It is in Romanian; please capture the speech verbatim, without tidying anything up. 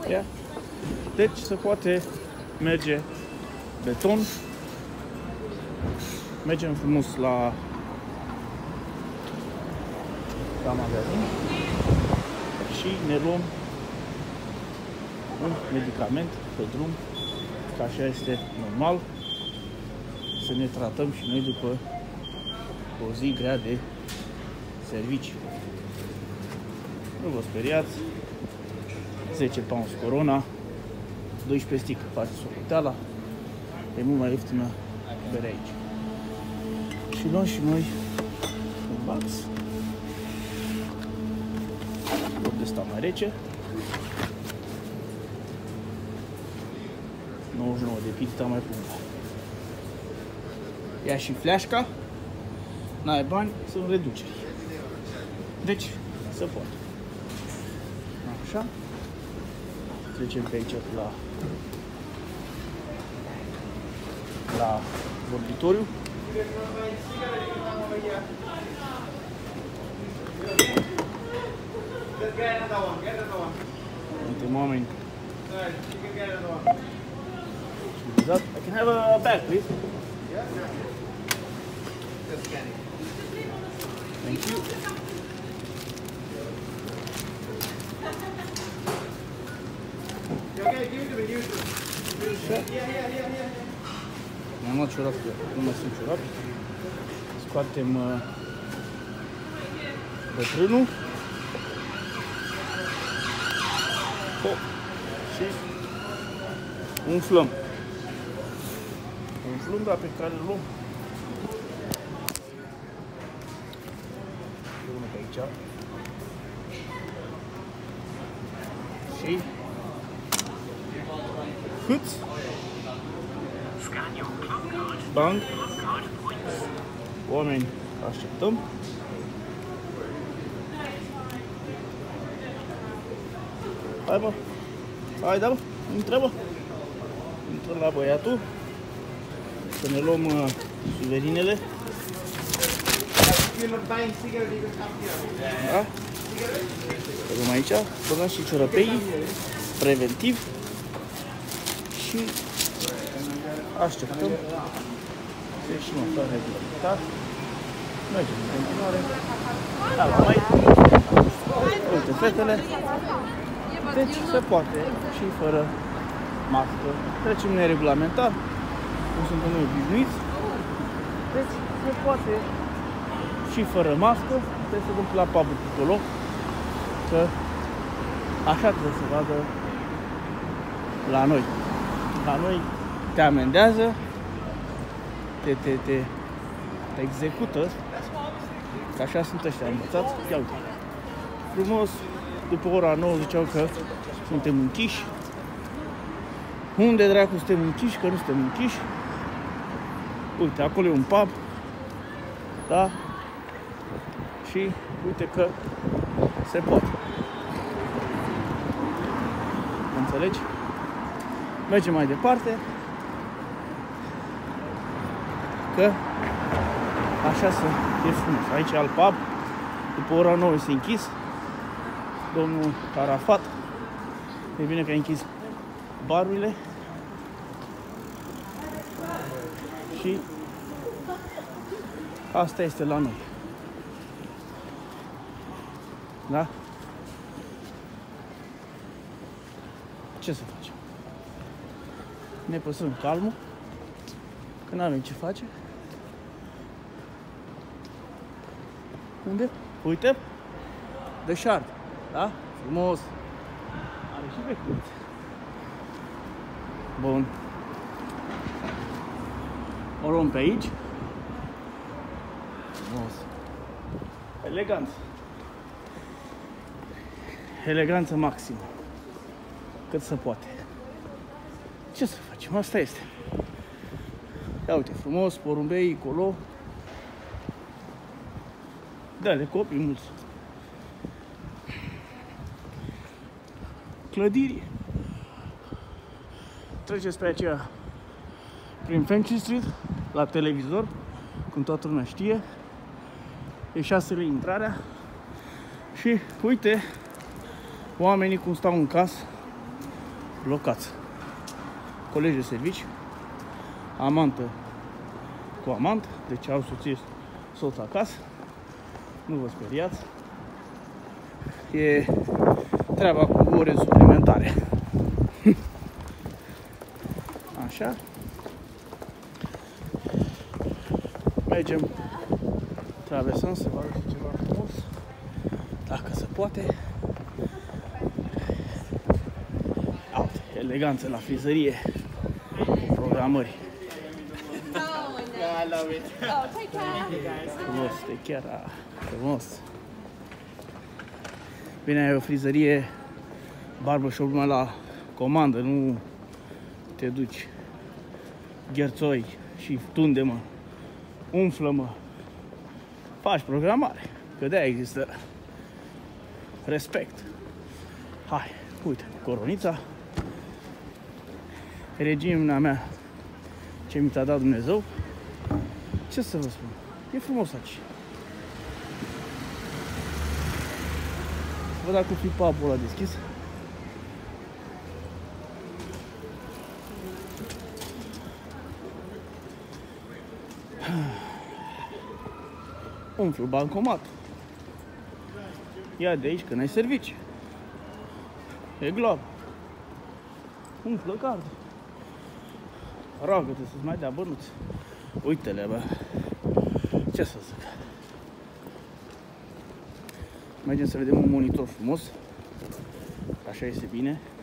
Ia. Deci se poate merge beton. Mergem frumos la, la magazin și ne luăm un medicament pe drum, că așa este normal, să ne tratăm și noi după o zi grea de serviciu. Nu vă speriați, zece pounds Corona, doisprezece sticle, faceți socoteala, e mult mai ieftină berea aici. Și luăm și noi un bax, loc de ăsta mai rece, nouăzeci și nouă de pizza mai punga. Ia și fleașca, n-ai bani, sunt reduceri. Deci, se poate. Așa. Trecem pe aici la, la vorbitoriu. Suntem oameni. I can have a bag, please. Thank you. Mi-am luat ciorap, nu mai sunt ciorap. Scoatem uh, bătrânul. Oh. Și umflăm. Umflăm, dar pe care îl luăm. Unul pe aici. Și hâț. Bang. Oameni, așteptăm. Hai bă. Hai da bă. Intră bă. Intrăm la băiatul. Să ne luăm uh, suverinele. Da? Băgăm aici. Băgăm și ciorăpeii. Preventiv. Și așteptăm să ieșim afară regulamentar. Mergem în continuare. Da, la mai. Uite fetele. Deci se poate și fără mască. Trecem neregulamentar, cum suntem noi obișnuiți. Deci se poate și fără mască. Trebuie să duc la pub-ul acolo, că așa trebuie să vadă la noi. La noi te amendează, te, te, te, te execută, că așa sunt ăștia învățați. Ia uite, frumos, după ora nouă ziceau că suntem închiși. Unde dracu suntem închiși, că nu suntem închiși? Uite, acolo e un pub, da? Și uite că se poate. Înțelegi? Mergem mai departe, că așa să e frumos. Aici e alt pub, după ora nouă este închis. Domnul Arafat, e bine că a închis barurile. Și asta este la noi. Da? Ce să facem? Ne păstrăm calmul, că nu avem ce face. Unde? Uite, deșart, da? Frumos. Are și beculețe. Bun. O luăm pe aici. Frumos. Eleganță. Eleganță maximă. Cât se poate. Ce să facem? Asta este. Ia uite, frumos, porumbei, colo. Da-le copii mulți. Clădiri. Treceți pe aceea prin Finchley Street, la televizor, cum toată lumea știe. E șase lei intrarea. Și uite oamenii cum stau în casă blocați. Colegi de servici, amantă cu amant, deci au soție, soț acasă. Nu vă speriați. E treaba cu ore suplimentare. Așa. Mergem, traversăm, să vadă ceva frumos, dacă se poate. Aute, eleganță la frizărie, cu programări. I love it. Oh, take care. Frumos, de chiar frumos. Bine, ai o frizărie, barbershop numai la comandă, nu te duci gherțoi și tunde-mă, umflă-mă, faci programare, că de-aia există respect. Hai, uite, coronița, regimina mea, ce mi-a dat Dumnezeu. Ce să vă spun, e frumos aici. Văd dacă fi papul ăla deschis. Umflu bancomat. Ia de aici că n-ai servici. E glob. Umflă card. Roagă-te să-ți mai dea bănuți. Uite-le, bă. Ce să zic. Mergem să vedem un monitor frumos. Așa este bine.